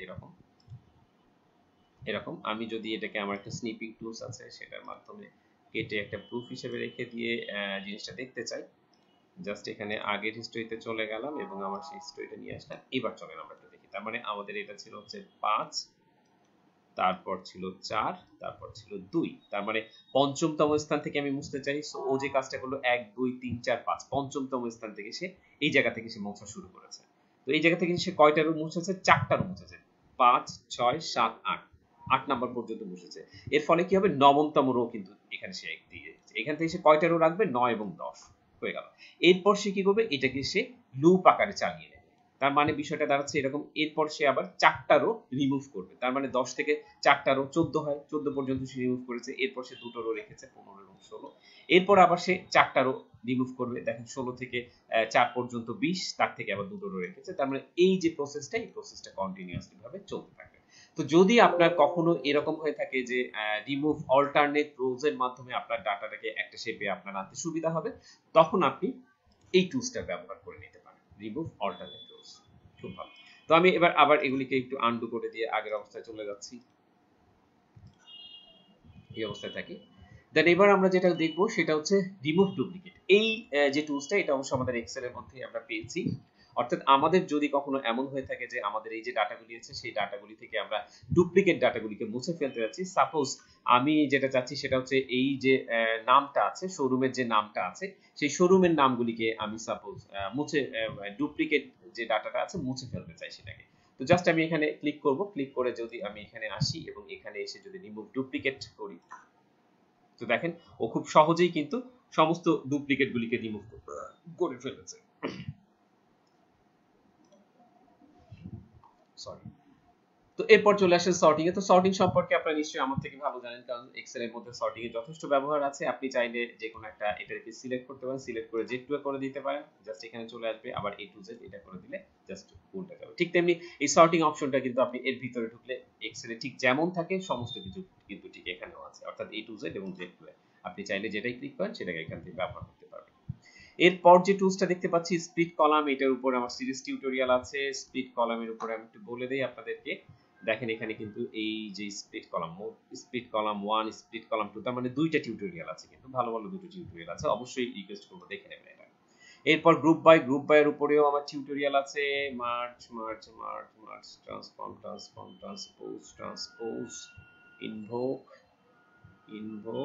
এরকম। আমি যদি এটাকে আমার একটা স্নিপিং টুলস আছে সেটার মাধ্যমে কেটে একটা প্রুফ হিসেবে রেখে দিয়ে জিনিসটা দেখতে চাই, জাস্ট এখানে আগের হিস্ট্রিতে চলে গেলাম এবং আমার সেই হিস্ট্রিটা নিয়ে আসলাম। এবার চলেন আমরা একটু দেখি। তার মানে আমাদের এটা ছিল হচ্ছে 5, তারপর ছিল 4, তারপর ছিল 2। তার মানে 5মতম স্থান থেকে আমি মুছতে চাই। সো ও যে কাজটা করলো 1 2 3 4 5, 5মতম স্থান থেকে সে এই জায়গা থেকে সে মোছা শুরু করেছে। তো এই জায়গা থেকে সে কয়টা রো মুছেছে? 4টা রো মুছেছে। 5 6 7 8, 8 নাম্বার পর্যন্ত মুছেছে। এর ফলে কি হবে? 9মতম রো কিন্তু এখানে সে দিয়ে দিয়েছে। এখান থেকে সে কয়টা রো রাখবে? 9 এবং 10 হয়ে গেল। এরপর সে কি করবে? এটাকে সে লুপ আকারে চালিয়ে নেবে। তার মানে বিষয়টা দাঁড়াচ্ছে এরকম। এরপর সে আবার 4টা রো রিমুভ করবে। তার মানে 10 থেকে 4টা রো 14 হয়, 14 পর্যন্ত সে রিমুভ করেছে। এরপর সে দুটো রো রেখেছে 15 এবং 16। এরপর আবার সে 4টা রো রিমুভ করবে। দেখেন 16 থেকে 4 পর্যন্ত 20, তার থেকে আবার দুটো রো রেখেছে। তার মানে এই যে প্রসেসটা, এই প্রসেসটা কন্টিনিউয়াসলি ভাবে চলতে থাকবে। তো যদি আপনার কখনো এরকম হয়ে থাকে যে রিমুভ অল্টারনেট রোজ এর মাধ্যমে আপনার ডাটাটাকে একটা শেপে আপনার আনতে সুবিধা হবে, তখন আপনি এই টুলসটা ব্যবহার করে নিতে পারেন, রিমুভ অল্টারনেট রোজ। খুব ভালো। তো আমি এবার আবার এগুলিকে একটু আনডু করে দিয়ে আগের অবস্থায় চলে যাচ্ছি, এই অবস্থায় থাকি। দেন এবার আমরা যেটা দেখব সেটা হচ্ছে রিমুভ ডুপ্লিকেট। এই যে টুলসটা, এটা অবশ্য আমাদের এক্সেল এর মধ্যেই আমরা পেয়েছি। অর্থাৎ আমাদের যদি কখনো এমন হয়ে থাকে যে আমাদের এই যে ডাটাগুলি আছে সেই ডাটাগুলি থেকে আমরা ডুপ্লিকেট ডাটাগুলিকে মুছে ফেলতে যাচ্ছি, সাপোজ আমি যেটা চাচ্ছি সেটা হচ্ছে এই যে নামটা আছে, শোরুমের যে নামটা আছে, সেই শোরুমের নামগুলিকে আমি সাপোজ মুছে, ডুপ্লিকেট যে ডাটাটা আছে মুছে ফেলতে চাই সেটাকে। তো জাস্ট আমি এখানে ক্লিক করব, ক্লিক করে যদি আমি এখানে আসি এবং এখানে এসে যদি রিমুভ ডুপ্লিকেট করি, তো দেখেন ও খুব সহজেই কিন্তু সমস্ত ডুপ্লিকেট গুলিকে রিমুভ করে ফেলেছে। সরি। তো এরপর চলে আসে সর্টিং এ। তো সর্টিং সম্পর্কে আপনারা নিশ্চয়ই আমার থেকে ভালো জানেন, কারণ এক্সেল এর মধ্যে সর্টিং এর যথেষ্ট ব্যবহার আছে। আপনি চাইলে যে কোনো একটা এটাকে সিলেক্ট করতে পারেন, সিলেক্ট করে জেড টু করে দিতে পারেন, জাস্ট এখানে চলে আসবে। আবার এ টু জেড এটা করে দিলে জাস্ট উল্টে যাবে। ঠিক তেমনি এই সর্টিং অপশনটা কিন্তু আপনি এর ভিতরে ঢুকলে এক্সেল এ ঠিক যেমন থাকে সমস্ত কিছু কিন্তু ঠিক এখানেও আছে, অর্থাৎ এ টু জেড এবং জেড টু। আপনি চাইলে যেটাই ক্লিক করেন সেটাকে এখান থেকে ব্যবহার করতে পারবেন। এরপর যে টুলসটা দেখতে পাচ্ছি স্প্লিট কলাম, এটার উপর আমার সিরিজ টিউটোরিয়াল আছে। স্প্লিট কলামের উপরে আমি একটু বলে দেই আপনাদেরকে। দেখেন এখানে কিন্তু এই যে split column, split column 1, split column 2, তার মানে দুইটা টিউটোরিয়াল আছে, কিন্তু ভালো ভালো দুটো টিউটোরিয়াল আছে, অবশ্যই রিকোয়েস্ট করব দেখে নেবেন এটা। এরপর গ্রুপ বাই, গ্রুপ বাই এর উপরেও আমার টিউটোরিয়াল আছে। Merge merge merge merge, transform transform, transpose transpose, invoke invoke,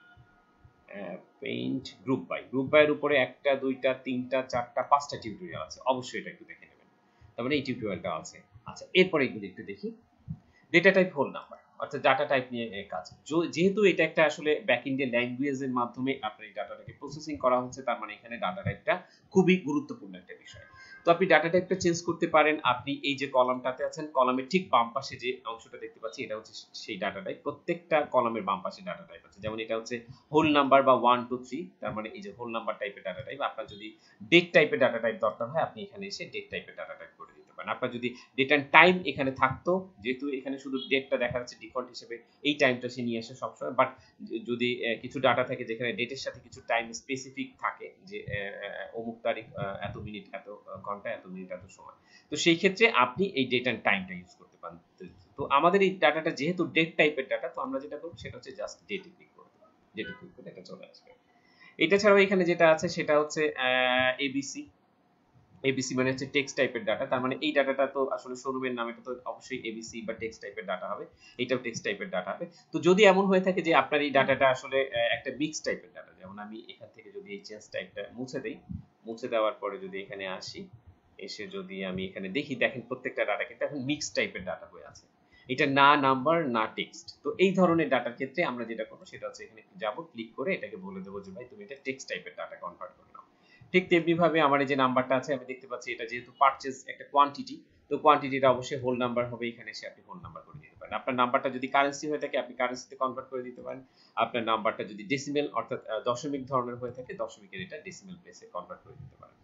paint, group by. Group by এর উপরে একটা দুইটা তিনটা চারটা পাঁচটা টিউটোরিয়াল আছে, অবশ্যই এটা একটু দেখে নেবেন। তার মানে এই টিউটোরিয়ালটা আছে। আচ্ছা, এরপরে এগুলো একটু দেখি। ডেটা টাইপ হোল নাম্বার, অর্থাৎ ডাটা টাইপ নিয়ে কাজ। যেহেতু এটা একটা আসলে ব্যাকএন্ডে ল্যাঙ্গুয়েজের মাধ্যমে আপনার এই ডাটাটাকে প্রসেসিং করা হচ্ছে, তার মানে এখানে ডাটা টাইপটা খুবই গুরুত্বপূর্ণ একটা বিষয়। তো আপনি ডাটা টাইপটা চেঞ্জ করতে পারেন। আপনি এই যে কলামটাতে আছেন, কলামের ঠিক বাম পাশে যে অংশটা দেখতে পাচ্ছি এটা হচ্ছে সেই ডাটা টাইপ। প্রত্যেকটা কলামের বাম পাশে ডাটা টাইপ আছে। যেমন এটা হচ্ছে হোল নাম্বার বা 1 2 3, তার মানে এই যে হোল নাম্বার টাইপের ডাটা টাইপ। আপনার যদি ডেট টাইপের ডাটা টাইপ দরকার হয়, আপনি এখানে এসে ডেট টাইপের ডাটা টাইপ করে দিতে পারেন। আপনার যদি ডেট এন্ড টাইম এখানে থাকতো, যেহেতু এখানে শুধু ডেটটা দেখা যাচ্ছে ডিফল্ট হিসেবে, এই টাইমটা সে নিয়ে আসে সবসময়। বাট যদি কিছু ডাটা থাকে যেখানে ডেটের সাথে কিছু টাইম স্পেসিফিক থাকে, যে অমুক তারিখ এত মিনিট এত ঘন্টা এত মিনিট এত সময়, তো সেই ক্ষেত্রে আপনি এই ডেট এন্ড টাইমটা ইউজ করতে পারেন। তো আমাদের এই ডাটাটা যেহেতু ডেট টাইপের ডাটা, তো আমরা যেটা করব সেটা হচ্ছে জাস্ট ডেটে ক্লিক করব, ডেটে ক্লিক করলে এটা চলে আসবে। এটা ছাড়াও এখানে যেটা আছে সেটা হচ্ছে এবিসি। এবিসি মানে হচ্ছে টেক্সট টাইপের ডাটা, তার মানে এই ডাটাটা তো আসলে শোরুমের নাম, এটা তো অবশ্যই এবিসি বা টেক্সট টাইপের ডাটা হবে, এটাও টেক্সট টাইপের ডাটা হবে। তো যদি এমন হয়ে থাকে যে আপনার এই ডাটাটা আসলে একটা মিক্স টাইপের ডাটা, যেমন আমি এখান থেকে যদি এই চেঞ্জ টাইপটা মুছে দেই, মুছে দেওয়ার পরে যদি এখানে আসি, এসে যদি আমি এখানে দেখি, দেখেন প্রত্যেকটা ডাটা কিন্তু এখন মিক্স টাইপের ডাটা হয়ে আছে, এটা না নাম্বার না টেক্সট। তো এই ধরনের ডাটার ক্ষেত্রে আমরা যেটা করবো সেটা হচ্ছে এখানে যাব, ক্লিক করে এটাকে বলে দেবো যে ভাই তুমি এটা টেক্সট টাইপের ডাটা কনভার্ট করে নাও। ঠিক তেমনি ভাবে আমার এই যে নাম্বারটা আছে, আমি দেখতে পাচ্ছি এটা যেহেতু পারচেজ একটা কোয়ান্টিটি, তো কোয়ান্টিটিটা অবশ্যই হোল নাম্বার হবে, এখানে এসে আপনি হোল নাম্বার করে দিতে পারেন। আপনার নাম্বারটা যদি কারেন্সি হয়ে থাকে আপনি কারেন্সিতে কনভার্ট করে দিতে পারেন। আপনার নাম্বারটা যদি ডেসিমেল অর্থাৎ দশমিক ধরনের হয়ে থাকে, দশমিকের এটা ডেসিমেল প্লেসে কনভার্ট করে দিতে পারেন,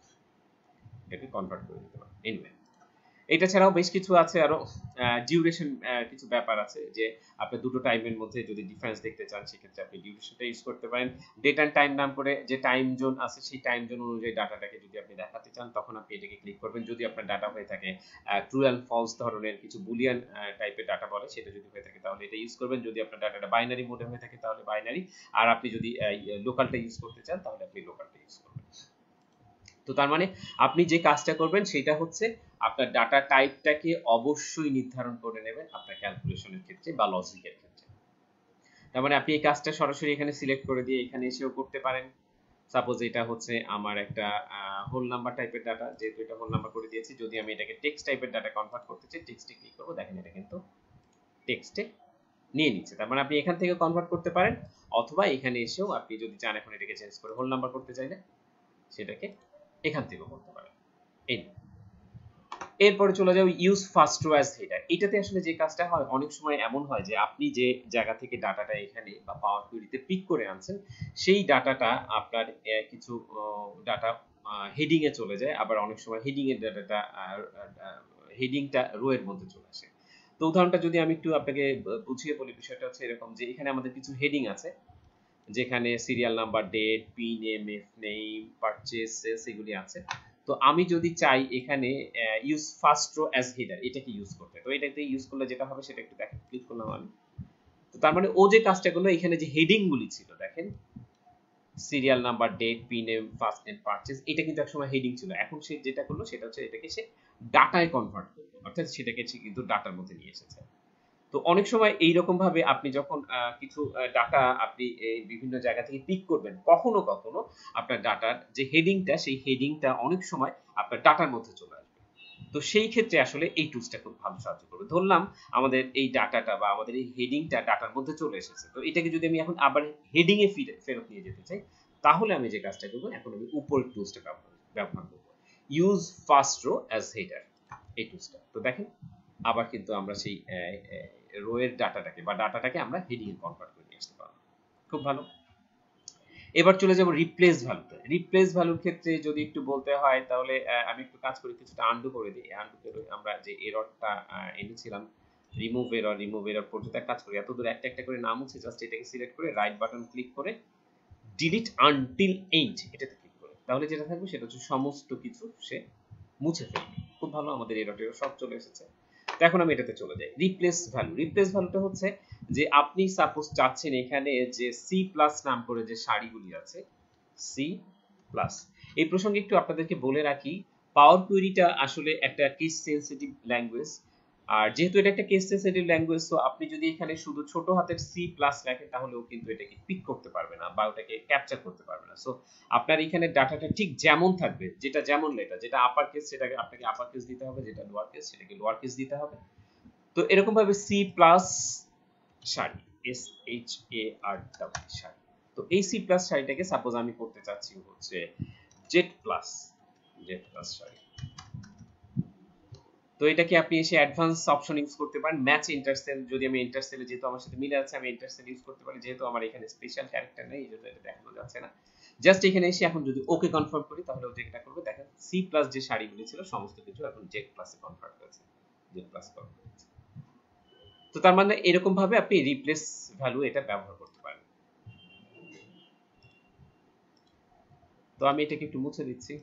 এটাকে কনভার্ট করে দিতে পারেন। এনিওয়ে, এটা ছাড়াও বেশ কিছু আছে আরো, ডিউরেশন কিছু ব্যাপার আছে, যে আপনি দুটো টাইমের মধ্যে যদি ডিফারেন্স দেখতে চান সেক্ষেত্রে আপনি ডিউরেশনটা ইউজ করতে পারেন। ডেট এন্ড টাইম নাম করে যে টাইম জোন আছে, সেই টাইম জোন অনুযায়ী ডাটাটাকে যদি আপনি দেখাতে চান, তখন আপনি এটাকে ক্লিক করবেন। যদি আপনার ডাটা হয়ে থাকে ট্রু অ্যান্ড ফলস ধরনের কিছু বুলিয়ান টাইপের ডাটা বলে, সেটা যদি হয়ে থাকে তাহলে এটা ইউজ করবেন। যদি আপনার ডাটাটা বাইনারি মোডে হয়ে থাকে তাহলে বাইনারি, আর আপনি যদি লোকালটা ইউজ করতে চান তাহলে আপনি লোকালটা ইউজ করবেন। তো তার মানে আপনি যে কাজটা করবেন সেটা হচ্ছে আপনার ডাটা টাইপটাকে অবশ্যই নির্ধারণ করে নেবেন আপনার ক্যালকুলেশনের ক্ষেত্রে বা লজিকের ক্ষেত্রে। তার মানে আপনি এই কাজটা সরাসরি এখানে সিলেক্ট করে দিয়ে এখানে এসেও করতে পারেন। সাপোজ এটা হচ্ছে আমার একটা হোল নাম্বার টাইপের ডাটা, যেহেতু এটা হোল নাম্বার করে দিয়েছি, যদি আমি এটাকে টেক্সট টাইপের ডাটা কনভার্ট করতে চাই, টেক্সটে ক্লিক করব, দেখেন এটা কিন্তু টেক্সটে নিয়ে নিচ্ছে। তার মানে আপনি এখান থেকে কনভার্ট করতে পারেন, অথবা এখানে এসেও আপনি যদি চান এখন এটাকে চেঞ্জ করে হোল নাম্বার করতে চাইলে সেটাকে এখান থেকেও করতে পারেন। এই এরপরে চলে যাও ইউজ ফার্স্ট ওয়াজ হেডার। এটাতে আসলে যে কাজটা হয়, অনেক সময় এমন হয় যে আপনি যে জায়গা থেকে ডাটাটা এখানে বা পাওয়ার কুয়েরিতে পিক করে আনছেন, সেই ডাটাটা আপনার কিছু ডাটা হেডিং এ চলে যায়, আবার অনেক সময় হেডিং এর ডাটাটা হেডিংটা রো এর মধ্যে চলে আসে। তো উদাহরণটা যদি আমি একটু আপনাকে বুঝিয়ে বলি, বিষয়টা হচ্ছে এরকম যে এখানে আমাদের কিছু হেডিং আছে, যেখানে serial number, date, P name, F name, purchase, sales এগুলি আছে। তো আমি যদি চাই এখানে use first row as header, এটাকে ইউজ করতে, তো এটাতে ইউজ করলে যেটা হবে সেটা একটু দেখেন, ক্লিক করলাম আমি। তো তার মানে ও যে কাজটা করলো, এখানে যে হেডিং গুলি ছিল দেখেন, serial number, date, P name, first name, purchase, এটা কিন্তু একসময় হেডিং ছিল। এখন সে যেটা করলো সেটা হচ্ছে এটাকে সে ডাটায় কনভার্ট করলো, অর্থাৎ সেটাকে সে কিন্তু ডাটার মধ্যে নিয়ে এসেছে। তো অনেক সময় এইরকম ভাবে আপনি যখন কিছু ডাটা আপনি বিভিন্ন জায়গা থেকে পিক করবেন, কখনো কখনো আপনার ডাটার যে হেডিংটা, সেই হেডিংটা অনেক সময় আপনার ডাটার মধ্যে চলে আসবে। তো সেই ক্ষেত্রে আসলে এই টুলসটা খুব ভালো সাহায্য করবে। ধরলাম আমাদের এই ডাটাটা বা আমাদের এই হেডিংটা ডাটার মধ্যে চলে এসেছে, তো এটাকে যদি আমি এখন আবার হেডিং এ ফেরত নিয়ে যেতে চাই, তাহলে আমি যে কাজটা করবো, এখন আমি উপরের টুলসটা ব্যবহার করবো, use first row as header, এই টুলসটা। তো দেখেন আবার কিন্তু আমরা সেই রো এর ডাটাটাকে বা ডাটাটাকে আমরা হেডিং এ কনভার্ট করে নিয়ে আসতে পারবো। খুব ভালো। এবার চলে যাব রিপ্লেস ভ্যালুতে। রিপ্লেস ভ্যালুর ক্ষেত্রে যদি একটু বলতে হয়, তাহলে আমি একটু কাজ করি, কিছুটা আনডু করে দিই। আনডু করে আমরা যে এররটা এনেছিলাম, রিমুভ এরর পর্যন্ত কাজ করি। এত দূর একটা একটা করে নাম হচ্ছে, জাস্ট এটাকে সিলেক্ট করে রাইট বাটন ক্লিক করে ডিলিট আনটিল এন্ড এটাতে ক্লিক করে, তাহলে যেটা থাকবে সেটা হচ্ছে সমস্ত কিছু সে মুছে ফেলবে। খুব ভালো, আমাদের এরর সব চলে এসেছে। তো এখন আমি এটাতে চলে যাই, রিপ্লেস ভ্যালু। রিপ্লেস ভ্যালুটা হচ্ছে যে আপনি সাপোজ চাচ্ছেন এখানে যে সি প্লাস নাম করে যে সারিগুলি আছে, সি প্লাস। এই প্রসঙ্গে একটু আপনাদেরকে বলে রাখি, পাওয়ার কোয়েরিটা আসলে একটা কেস সেনসিটিভ ল্যাঙ্গুয়েজ। আর যেহেতু এটা একটা কেস সেনসিটিভ ল্যাঙ্গুয়েজ, তো আপনি যদি এখানে শুধু ছোট হাতের সি প্লাস লেখেন, তাহলেও কিন্তু এটাকে পিক করতে পারবে না বা ওটাকে ক্যাপচার করতে পারবে না। সো আপনার এখানে ডাটাটা ঠিক যেমন থাকবে, যেটা যেমন লেটার, যেটা আপার কেস সেটাকে আপনাকে আপার কেস দিতে হবে, যেটা লোয়ার কেস সেটাকে লোয়ার কেস দিতে হবে। তো এরকম ভাবে সি প্লাস সারি, S H A R W সারি। তো এই সি প্লাস সারিটাকে সাপোজ আমি করতে চাচ্ছি হচ্ছে জেড প্লাস সারি। তো এটাকে আপনি এসে অ্যাডভান্স অপশন ইউজ করতে পারেন। ম্যাচ ইন্টারসেল, যদি আমি ইন্টারসেলে, যেহেতু আমার সাথে মিলে আছে, আমি ইন্টারসেল ইউজ করতে পারি। যেহেতু আমার এখানে স্পেশাল ক্যারেক্টার নেই, এই জন্য এটা দেখানো যাচ্ছে না। জাস্ট এখানে এসে এখন যদি ওকে কনফার্ম করি, তাহলে ও যেটা করবে দেখেন, সি প্লাস যে সারিগুলি ছিল সমস্ত কিছু এখন জেড প্লাসে কনভার্ট হয়েছে, জেড প্লাস কনভার্ট হয়েছে। তো তার মানে এরকম ভাবে আপনি রিপ্লেস ভ্যালু এটা ব্যবহার করতে পারেন। তো আমি এটাকে একটু মুছে দিচ্ছি,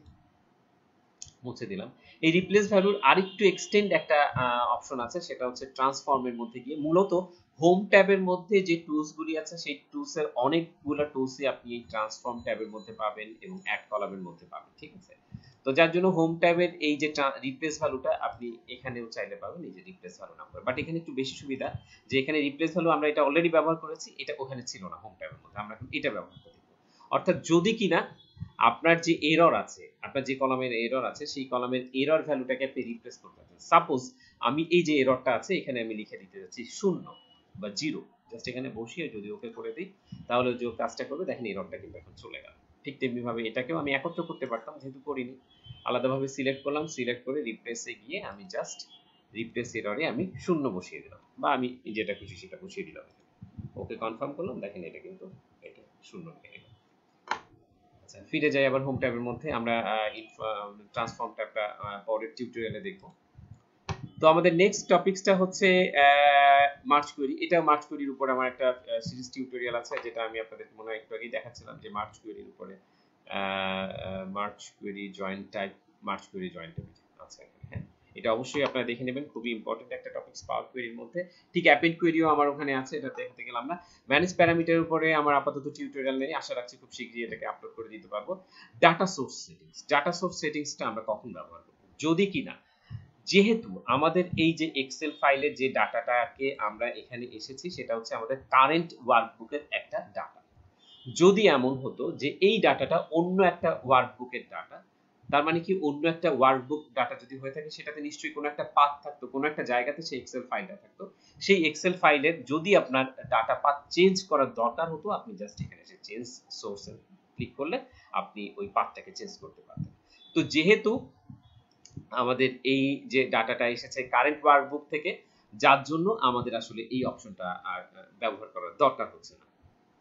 মুছে দিলাম। এই রিপ্লেস ভ্যালুর আরেকটু এক্সটেন্ড একটা অপশন আছে, সেটা হচ্ছে ট্রান্সফর্মের মধ্যে গিয়ে। মূলত হোম ট্যাবের মধ্যে যে টুলস গুলি আছে, সেই টুলস এর অনেকগুলো টুলসই আপনি এই ট্রান্সফর্ম ট্যাবের মধ্যে পাবেন এবং অ্যাড কলামের মধ্যে পাবেন, ঠিক আছে? তো যার জন্য হোম ট্যাবের এই যে রিপ্লেস ভ্যালুটা আপনি এখানেও চাইলে পাবেন, এই যে রিপ্লেস ভ্যালু নাম্বার। বাট এখানে একটু বেশি সুবিধা যে এখানে রিপ্লেস ভ্যালু আমরা এটা অলরেডি ব্যবহার করেছি, এটা ওখানে ছিল না হোম ট্যাবের মধ্যে, আমরা এখন এটা ব্যবহার করব। অর্থাৎ যদি কিনা আপনার যে এরর আছে, আপনার যে কলামের এরর আছে, সেই কলামের এরর ভ্যালুটাকে আপনি রিপ্লেস করতে চান। সাপোজ আমি এই যে এররটা আছে, এখানে আমি লিখে দিতে যাচ্ছি 0 বা 0, জাস্ট এখানে বসিয়ে যদি ওকে করে দিই, তাহলে যে কাজটা করবে দেখেন, এররটা কিন্তু এখন চলে গেল। ঠিক তেমনি ভাবে এটাকেও আমি একত্র করতে পারতাম, যেহেতু করিনি, আলাদাভাবে সিলেক্ট করলাম, সিলেক্ট করে রিপ্লেসে গিয়ে আমি জাস্ট রিপ্লেস এররে আমি 0 বসিয়ে দিলাম, বা আমি যেটা খুশি সেটা বসিয়ে দিলাম, ওকে কনফার্ম করলাম, দেখেন এটা কিন্তু এটা 0 হয়ে গেল। আচ্ছা, ফিরে যাই আবার হোম ট্যাবের মধ্যে। আমরা ট্রান্সফর্ম ট্যাবটা পরের টিউটোরিয়ালে দেখব। তো আমাদের নেক্সট টপিকসটা হচ্ছে মার্চ কোয়েরি। এটা মার্চ কোয়েরির উপর আমার একটা সিরিজ টিউটোরিয়াল আছে, যেটা আমি আপনাদের মনে হয় একটু আগেই দেখাচ্ছিলাম, যে মার্চ কোয়েরির উপরে merge query join type, merge query join type আছে। হ্যাঁ, এটা অবশ্যই আপনারা দেখে নেবেন, খুবই ইম্পর্টেন্ট একটা টপিকস পাওয়ার কোয়েরির মধ্যে। ঠিক অ্যাপেন্ড কোয়েরিও আমার ওখানে আছে, এটা দেখতে গেলাম না। ম্যানেজ প্যারামিটারের উপরে আমার আপাতত টিউটোরিয়াল নেই, আশা রাখছি খুব শীঘ্রই এটাকে আপলোড করে দিতে পারবো। Data source settings, data source সেটিংসটা আমরা কখন ব্যবহার করব? যদি কিনা, যেহেতু আমাদের এই যে এক্সেল ফাইলের যে ডাটাটাকে আমরা এখানে এসেছি, সেটা হচ্ছে আমাদের কারেন্ট ওয়ার্কবুকের একটা ডাটা। যদি এমন হতো যে এই ডাটাটা অন্য একটা ওয়ার্কবুকের ডাটা, তার মানে কি, অন্য একটা ওয়ার্কবুক ডাটা যদি হয়ে থাকে, সেটাতে নিশ্চয়ই কোনো একটা পাথ থাকতো, কোনো একটা জায়গাতে সেই এক্সেল ফাইলটা থাকতো। সেই এক্সেল ফাইলের যদি আপনার ডাটা পাথ চেঞ্জ করার দরকার হতো, আপনি জাস্ট এখানে এসে চেঞ্জ সোর্সে ক্লিক করলে আপনি ওই পাথটাকে চেঞ্জ করতে পারতেন। তো যেহেতু আমাদের এই যে ডাটাটা এসেছে কারেন্ট ওয়ার্কবুক থেকে, যার জন্য আমাদের আসলে এই অপশনটা আর ব্যবহার করার দরকার হচ্ছে না।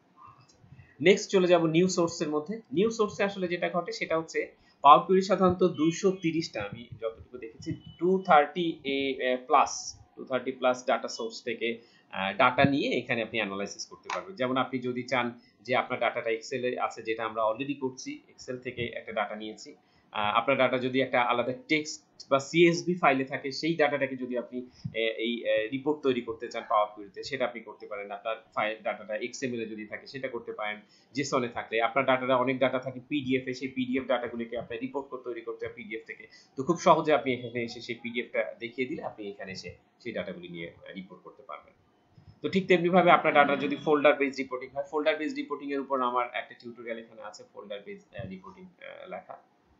নেক্সট চলে যাব নিউ সোর্সের মধ্যে। নিউ সোর্সে আসলে যেটা ঘটে সেটা হচ্ছে, পাওয়ার কোয়েরি সাধারণত 230টা, আমি যতটুকু দেখেছি 230 প্লাস 230 প্লাস ডাটা সোর্স থেকে ডাটা নিয়ে এখানে আপনি অ্যানালাইসিস করতে পারবেন। যেমন আপনি যদি চান যে আপনার ডাটাটা এক্সেলে আছে, যেটা আমরা অলরেডি করছি, এক্সেল থেকে একটা ডাটা নিয়েছি, আপনার ডাটা যদি একটা আলাদা টেক্সট বা সিএসভি ফাইলে থাকে, সেই ডাটাটাকে যদি আপনি এই রিপোর্ট তৈরি করতে চান পাওয়ার কুয়েরিতে, সেটা আপনি করতে পারেন। আপনার ফাইল ডাটাটা এক্সএমএল এ যদি থাকে সেটা করতে পারেন। জেসনে থাকলে আপনার ডাটাটা অনেক ডাটা থাকে পিডিএফ এ, সেই পিডিএফ ডাটাগুলোকে আপনি রিপোর্ট তৈরি করতে হয় পিডিএফ থেকে। তো খুব সহজে আপনি এখানে এসে সেই পিডিএফটা দেখিয়ে দিলে আপনি এখানে এসে সেই ডাটাগুলি নিয়ে রিপোর্ট করতে পারবেন। তো ঠিক তেমনি ভাবে আপনার ডাটা যদি ফোল্ডার বেস রিপোর্টিং হয়, ফোল্ডার বেস রিপোর্টিং এর উপর আমার একটা টিউটোরিয়াল এখানে আছে, ফোল্ডার বেস রিপোর্টিং লেখা।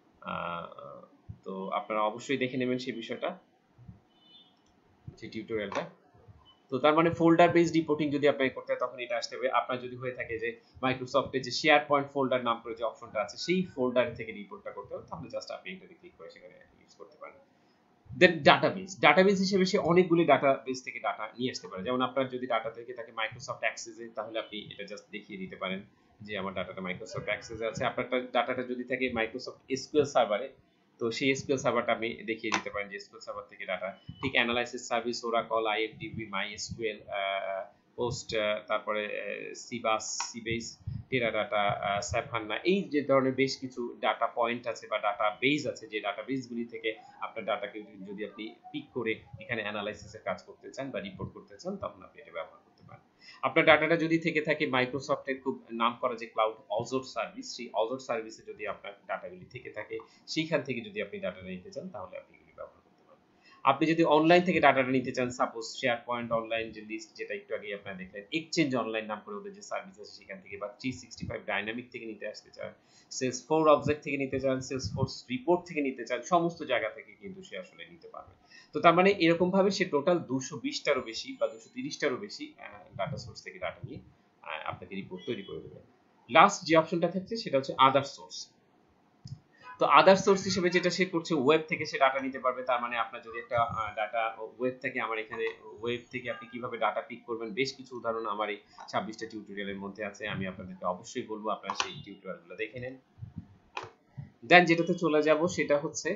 তো আপনারা অবশ্যই দেখে নেবেন সেই বিষয়টা, সেই টিউটোরিয়ালটা। তো তার মানে ফোল্ডার বেসড রিপোর্টিং যদি আপনাকে করতে হয় তখন এটা আসতে হবে। আপনার যদি হয়ে থাকে যে মাইক্রোসফটে যে শেয়ার পয়েন্ট ফোল্ডার নাম করে যে অপশনটা আছে, সেই ফোল্ডার থেকে রিপোর্টটা করতে হবে, তাহলে জাস্ট আপনি এটাতে ক্লিক করে সেখানে ইউজ করতে পারেন। দেন ডাটাবেস হিসেবে সে অনেকগুলি ডাটাবেস থেকে ডাটা নিয়ে আসতে পারে। যেমন আপনার যদি ডাটা থেকে থাকে মাইক্রোসফট অ্যাক্সেসে, তাহলে আপনি এটা জাস্ট দেখিয়ে দিতে পারেন যে আমার ডাটাটা মাইক্রোসফট অ্যাক্সেসে আছে। আপনার ডাটাটা যদি থাকে মাইক্রোসফট এসকিউএল সার্ভারে, তো সেই এসকিউএল সার্ভারটা আমি দেখিয়ে দিতে পারেন যে এসকিউএল সার্ভার থেকে ডাটা। ঠিক analysis service, Oracle, IFDB, MySQL, post, তারপরে সিবাস, সিবেস, টেরাডাটা, স্যাফান্না, এই যে ধরনের বেশ কিছু ডাটা পয়েন্ট আছে বা ডাটা বেস আছে, যে ডাটা বেসগুলি থেকে আপনার ডাটাকে যদি আপনি পিক করে এখানে অ্যানালাইসিসের কাজ করতে চান বা রিপোর্ট করতে চান, তখন আপনি এটা ব্যবহার করতে পারেন। আপনার ডাটাটা যদি থেকে থাকে মাইক্রোসফটের খুব নাম করা যে ক্লাউড অজোর সার্ভিস, সেই অজোর সার্ভিসে যদি আপনার ডাটাগুলি থেকে থাকে, সেইখান থেকে যদি আপনি ডাটাটা নিতে চান, তাহলে আপনি এগুলি ব্যবহার করতে পারেন। আপনি যদি অনলাইন থেকে ডাটাটা নিতে চান, সাপোজ শেয়ার পয়েন্ট অনলাইন যে লিস্ট, যেটা একটু আগে আপনারা দেখলেন, এক্সচেঞ্জ অনলাইন নাম করে ওদের যে সার্ভিস আছে সেখান থেকে, বা 365 ডাইনামিক থেকে নিতে আসতে চান, সেলসফোর্স অবজেক্ট থেকে নিতে চান, সেলসফোর্স রিপোর্ট থেকে নিতে চান, সমস্ত জায়গা থেকে কিন্তু সে আসলে নিতে পারবে। তো তার মানে এরকম ভাবে সে টোটাল 220টারও বেশি বা 230টারও বেশি ডাটা সোর্স থেকে ডাটা নিয়ে আপনাকে রিপোর্ট তৈরি করে দেবে। লাস্ট যে অপশনটা থাকছে সেটা হচ্ছে আদার সোর্স। তো আদার সোর্স হিসেবে যেটা সে করছে, ওয়েব থেকে সে ডাটা নিতে পারবে। তার মানে আপনার যদি একটা ডাটা ওয়েব থেকে, আমার এখানে ওয়েব থেকে আপনি কিভাবে ডাটা পিক করবেন বেশ কিছু উদাহরণ আমার এই 26টা টিউটোরিয়ালের মধ্যে আছে। আমি আপনাদেরকে অবশ্যই বলবো আপনারা সেই টিউটোরিয়ালগুলো দেখে নেন। দেন যেটাতে চলে যাব সেটা হচ্ছে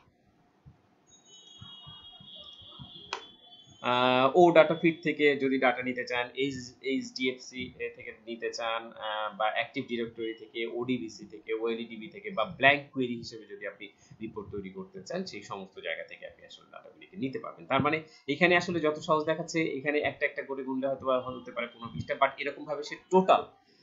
ও ডাটা ফিড থেকে যদি ডাটা নিতে চান, এইচডিএফসি থেকে নিতে চান, বা অ্যাক্টিভ ডিরেক্টরি থেকে, ওডিবিসি থেকে, ওএলইডিবি থেকে, বা ব্ল্যাঙ্ক কোয়েরি হিসেবে যদি আপনি রিপোর্ট তৈরি করতে চান, সেই সমস্ত জায়গা থেকে আপনি আসলে ডাটাগুলিকে নিতে পারবেন। তার মানে এখানে আসলে যত সহজ দেখাচ্ছে, এখানে একটা একটা করে গুনলে হয়তো হতে পারে 15-20টা, বাট এরকম ভাবে সে টোটাল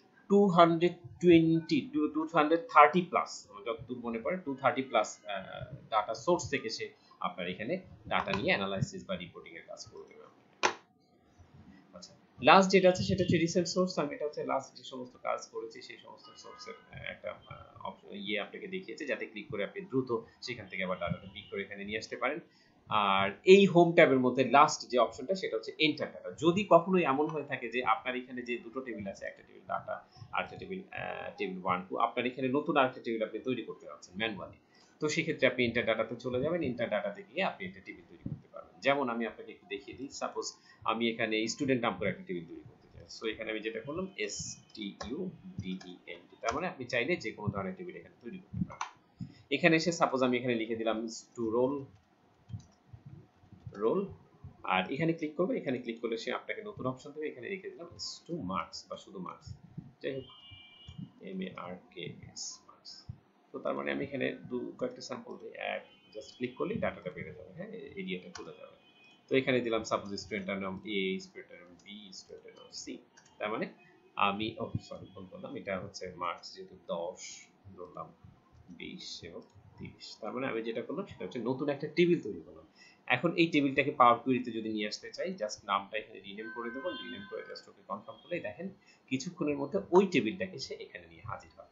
230 প্লাস, যতদূর মনে পড়ে 230 প্লাস ডাটা সোর্স থেকে সে আপনার এখানে ডাটা নিয়ে অ্যানালাইসিস বা রিপোর্টিং এর কাজ করে দেবে। আচ্ছা, লাস্ট যেটা আছে সেটা হচ্ছে রিসেন্ট সোর্স। আমি এটা হচ্ছে লাস্ট যে সমস্ত কাজ করেছি সেই সমস্ত সোর্সের একটা অপশন আপনাকে দেখিয়েছে, যাতে ক্লিক করে আপনি দ্রুত সেখান থেকে আবার ডাটাটা পিক করে এখানে নিয়ে আসতে পারেন। আর এই হোম ট্যাবের মধ্যে লাস্ট যে অপশনটা সেটা হচ্ছে এন্টার ডাটা। যদি কখনো এমন হয়ে থাকে যে আপনার এখানে যে দুটো টেবিল আছে, একটা টেবিল ডাটা আর একটা টেবিল 1 2, আপনার এখানে নতুন আরেকটা টেবিল আপনি তৈরি করতে যাচ্ছেন ম্যানুয়ালি, তো সেক্ষেত্রে আপনি এন্টার ডাটাতে চলে যাবেন। এন্টার ডাটাতে গিয়ে আপনি একটা টেবিল তৈরি করতে পারবেন। যেমন আমি আপনাকে একটু দেখিয়ে দিই। সাপোজ আমি এখানে স্টুডেন্ট নাম করে একটা টেবিল তৈরি করতে চাই। সো এখানে আমি যেটা করলাম STUDENT, তার মানে আপনি চাইলে যে কোনো ধরনের টেবিল এখানে তৈরি করতে পারেন। এখানে এসে সাপোজ আমি এখানে লিখে দিলাম টু রোল, আর এখানে ক্লিক করবে। এখানে ক্লিক করলে সে আপনাকে নতুন অপশন দেবে। এখানে লিখে দিলাম টু মার্কস বা শুধু মার্কস, যাই হোক MARKS মার্কস। তো তার মানে আমি এখানে কয়েকটা স্যাম্পল দিই, জাস্ট ক্লিক করলেই ডাটাটা বেড়ে যাবে, হ্যাঁ, এরিয়াটা খুলে যাবে। তো এখানে দিলাম সাপোজ স্টুডেন্টের নাম A, স্টুডেন্টের নাম B, স্টুডেন্টের নাম C। তার মানে আমি সরি ভুল বললাম, এটা হচ্ছে মার্কস, যেহেতু 10 ধরলাম, 20 এবং 30। তার মানে আমি যেটা করলাম সেটা হচ্ছে নতুন একটা টেবিল তৈরি করলাম। এখন এই টেবিলটাকে পাওয়ার কুয়েরিতে যদি নিয়ে আসতে চাই, জাস্ট নামটা এখানে রিনেম করে দেবো। রিনেম করে জাস্ট ওকে কনফার্ম করলেই দেখেন কিছুক্ষণের মধ্যে ওই টেবিলটাকে সে এখানে নিয়ে হাজির হবে।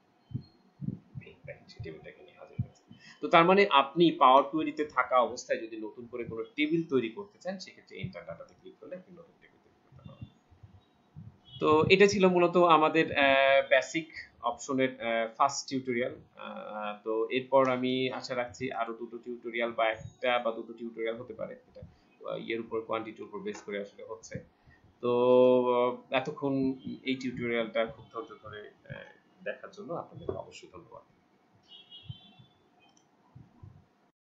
টেবিলটাকে নিয়ে হাজির হয়েছে। তো তার মানে আপনি পাওয়ার কুয়েরিতে থাকা অবস্থায় যদি নতুন করে কোনো টেবিল তৈরি করতে চান, সেক্ষেত্রে এন্টার ডাটাতে ক্লিক করলে আপনি নতুন টেবিল তৈরি করতে পারবেন। তো এটা ছিল মূলত আমাদের বেসিক অপশনের ফার্স্ট টিউটোরিয়াল। তো এরপর আমি আশা রাখছি আরো দুটো টিউটোরিয়াল বা একটা বা দুটো টিউটোরিয়াল হতে পারে, এটা এর উপর কোয়ান্টিটির উপর বেস করে আসলে হচ্ছে। তো এতক্ষণ এই টিউটোরিয়ালটা খুব ধৈর্য ধরে দেখার জন্য আপনাদের অবশ্যই ধন্যবাদ।